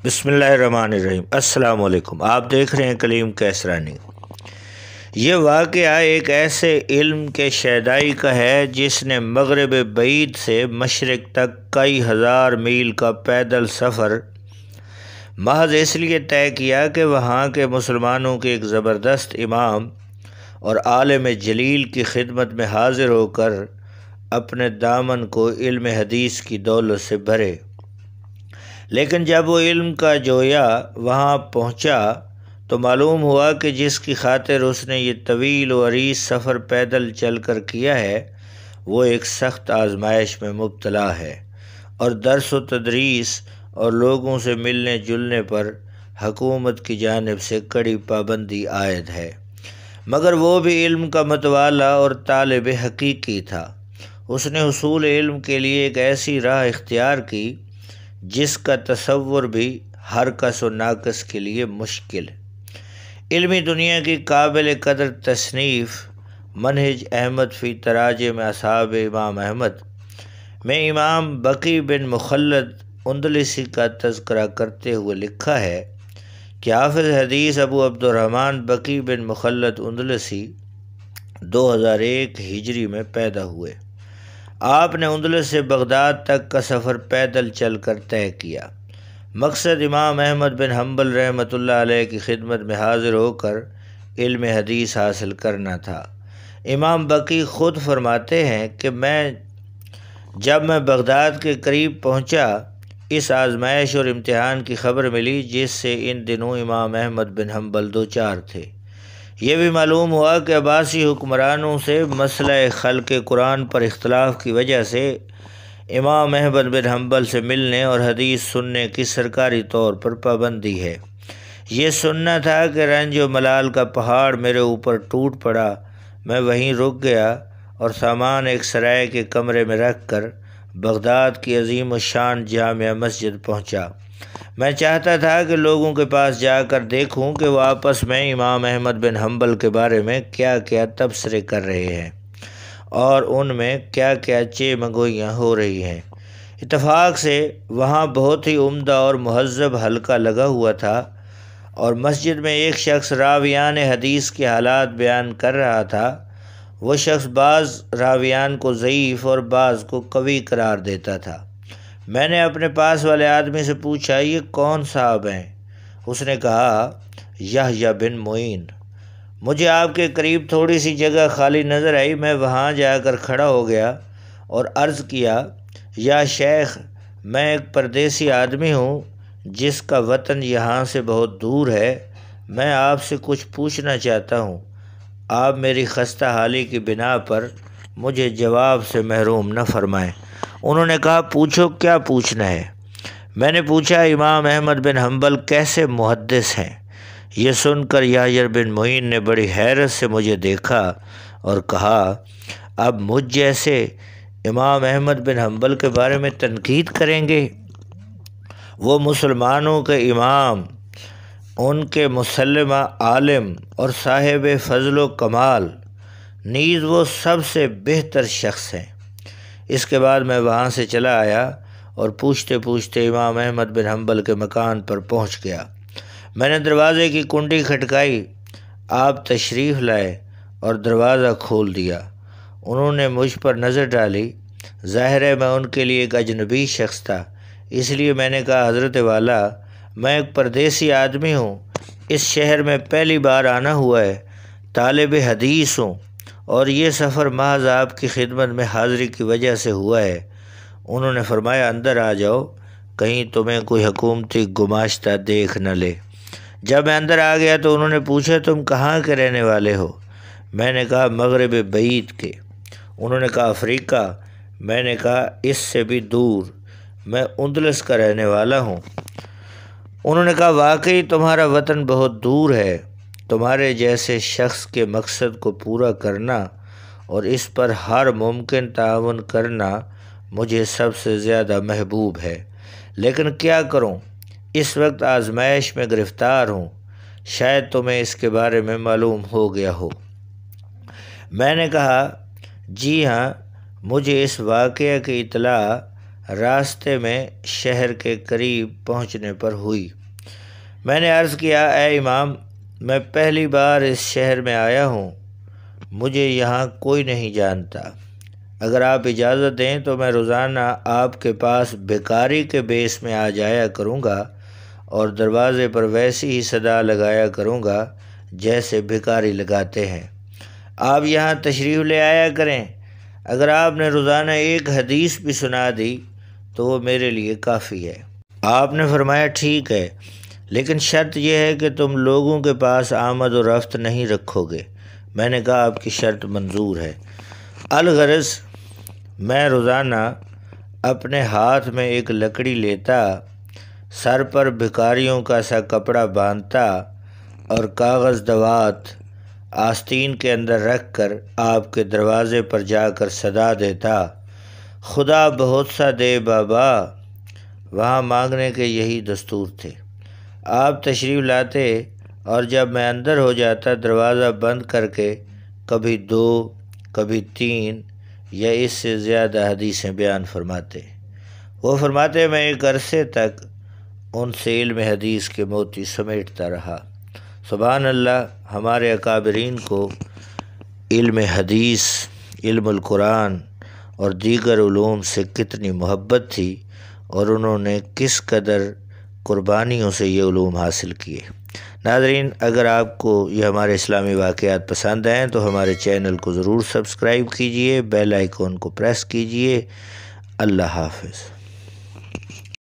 بسم اللہ الرحمن الرحیم۔ السلام علیکم۔ آپ دیکھ رہے ہیں کلیم قیصرانی۔ یہ واقعہ ایک ایسے علم کے شیدائی کا ہے جس نے مغرب بعید سے مشرق تک کئی ہزار میل کا پیدل سفر محض اس لیے طے کیا کہ وہاں کے مسلمانوں کے ایک زبردست امام اور عالم جلیل کی خدمت میں حاضر ہو کر اپنے دامن کو علم حدیث کی دولت سے بھرے۔ لیکن جب وہ علم کا جویا وہاں پہنچا تو معلوم ہوا کہ جس کی خاطر اس نے یہ طویل و عریض سفر پیدل چل کر کیا ہے وہ ایک سخت آزمائش میں مبتلا ہے، اور درس و تدریس اور لوگوں سے ملنے جلنے پر حکومت کی جانب سے کڑی پابندی عائد ہے۔ مگر وہ بھی علم کا متوالا اور طالب حقیقی تھا۔ اس نے حصول علم کے لیے ایک ایسی راہ اختیار کی جس کا تصور بھی ہر کس و ناقص کے لیے مشکل ہے۔ علمی دنیا کی قابل قدر تصنیف منہج احمد فی تراجم اصحاب امام احمد میں امام بقی بن مخلد اندلسی کا تذکرہ کرتے ہوئے لکھا ہے کہ حافظ حدیث ابو عبد الرحمن بقی بن مخلد اندلسی 2001 ہجری میں پیدا ہوئے۔ آپ نے اندلس سے بغداد تک کا سفر پیدل چل کر طے کیا۔ مقصد امام احمد بن hanbal رحمۃ اللہ علیہ کی خدمت میں حاضر ہو کر علم حدیث حاصل کرنا تھا۔ امام بقی خود فرماتے ہیں کہ جب میں بغداد کے قریب پہنچا اس آزمائش اور امتحان کی خبر ملی جس سے ان دنوں امام احمد بن hanbal دوچار تھے۔ یہ بھی معلوم ہوا کہ عباسی حکمرانوں سے مسئلہ خلق قرآن پر اختلاف کی وجہ سے امام احمد بن hanbal سے ملنے اور حدیث سننے کی سرکاری طور پر پابندی ہے۔ یہ سننا تھا کہ رنج و ملال کا پہاڑ میرے اوپر ٹوٹ پڑا۔ میں وہیں رک گیا اور سامان ایک سرائے کے کمرے میں رکھ کر بغداد کی عظیم الشان جامع مسجد پہنچا۔ میں چاہتا تھا کہ لوگوں کے پاس جا کر دیکھوں کہ وہ آپس میں امام احمد بن hanbal کے بارے میں کیا کیا تبصرے کر رہے ہیں اور ان میں کیا کیا چے-مگوئیاں ہو رہی ہیں۔ اتفاق سے وہاں بہت ہی عمدہ اور مہذب حلقہ لگا ہوا تھا اور مسجد میں ایک شخص راویان حدیث کے حالات بیان کر رہا تھا۔ وہ شخص بعض راویان کو ضعیف اور بعض کو قوی قرار دیتا تھا۔ میں نے اپنے پاس والے آدمی سے پوچھا یہ کون صاحب ہیں؟ اس نے کہا یحییٰ بن معین۔ مجھے آپ کے قریب تھوڑی سی جگہ خالی نظر آئی۔ میں وہاں جا کر کھڑا ہو گیا اور عرض کیا یا شیخ، میں ایک پردیسی آدمی ہوں جس کا وطن یہاں سے بہت دور ہے۔ میں آپ سے کچھ پوچھنا چاہتا ہوں۔ آپ میری خستہ حالی کی بنا پر مجھے جواب سے محروم نہ فرمائیں۔ انہوں نے کہا پوچھو، کیا پوچھنا ہے؟ میں نے پوچھا امام احمد بن hanbal کیسے محدث ہیں؟ یہ سن کر یحییٰ بن معین نے بڑی حیرت سے مجھے دیکھا اور کہا اب مجھ جیسے امام احمد بن hanbal کے بارے میں تنقید کریں گے؟ وہ مسلمانوں کے امام، ان کے مسلمہ عالم اور صاحب فضل و کمال، نیز وہ سب سے بہتر شخص ہیں۔ اس کے بعد میں وہاں سے چلا آیا اور پوچھتے پوچھتے امام احمد بن hanbal کے مکان پر پہنچ گیا۔ میں نے دروازے کی کنڈی کھٹکائی۔ آپ تشریف لائے اور دروازہ کھول دیا۔ انہوں نے مجھ پر نظر ڈالی۔ ظاہر ہے میں ان کے لیے ایک اجنبی شخص تھا، اس لیے میں نے کہا حضرت والا، میں ایک پردیسی آدمی ہوں، اس شہر میں پہلی بار آنا ہوا ہے، طالب حدیث ہوں اور یہ سفر محض آپ کی خدمت میں حاضری کی وجہ سے ہوا ہے۔ انہوں نے فرمایا اندر آ جاؤ، کہیں تمہیں کوئی حکومتی گماشتہ دیکھ نہ لے۔ جب میں اندر آ گیا تو انہوں نے پوچھا تم کہاں کے رہنے والے ہو؟ میں نے کہا مغرب بعید کے۔ انہوں نے کہا افریقہ؟ میں نے کہا اس سے بھی دور، میں اندلس کا رہنے والا ہوں۔ انہوں نے کہا واقعی تمہارا وطن بہت دور ہے۔ تمہارے جیسے شخص کے مقصد کو پورا کرنا اور اس پر ہر ممکن تعاون کرنا مجھے سب سے زیادہ محبوب ہے، لیکن کیا کروں، اس وقت آزمائش میں گرفتار ہوں۔ شاید تمہیں اس کے بارے میں معلوم ہو گیا ہو۔ میں نے کہا جی ہاں، مجھے اس واقعہ کی اطلاع راستے میں شہر کے قریب پہنچنے پر ہوئی۔ میں نے عرض کیا، اے امام، میں پہلی بار اس شہر میں آیا ہوں، مجھے یہاں کوئی نہیں جانتا، اگر آپ اجازت دیں تو میں روزانہ آپ کے پاس بھکاری کے بیس میں آ جایا کروں گا اور دروازے پر ویسی ہی صدا لگایا کروں گا جیسے بھکاری لگاتے ہیں۔ آپ یہاں تشریف لے آیا کریں، اگر آپ نے روزانہ ایک حدیث بھی سنا دی تو وہ میرے لیے کافی ہے۔ آپ نے فرمایا، ٹھیک ہے، لیکن شرط یہ ہے کہ تم لوگوں کے پاس آمد و رفت نہیں رکھو گے۔ میں نے کہا، آپ کی شرط منظور ہے۔ الغرض میں روزانہ اپنے ہاتھ میں ایک لکڑی لیتا، سر پر بھکاریوں کا سا کپڑا باندھتا اور کاغذ دوات آستین کے اندر رکھ کر آپ کے دروازے پر جا کر صدا دیتا، خدا بہت سا دے بابا۔ وہاں مانگنے کے یہی دستور تھے۔ آپ تشریف لاتے اور جب میں اندر ہو جاتا دروازہ بند کر کے کبھی 2 کبھی 3 یا اس سے زیادہ حدیثیں بیان فرماتے۔ وہ فرماتے، میں ایک عرصے تک ان سے علم حدیث کے موتی سمیٹتا رہا۔ سبحان اللہ، ہمارے اکابرین کو علم حدیث، علم القرآن اور دیگر علوم سے کتنی محبت تھی اور انہوں نے کس قدر قربانیوں سے یہ علوم حاصل کیے۔ ناظرین، اگر آپ کو یہ ہمارے اسلامی واقعات پسند آئیں تو ہمارے چینل کو ضرور سبسکرائب کیجئے، بیل آئیکن کو پریس کیجئے۔ اللہ حافظ۔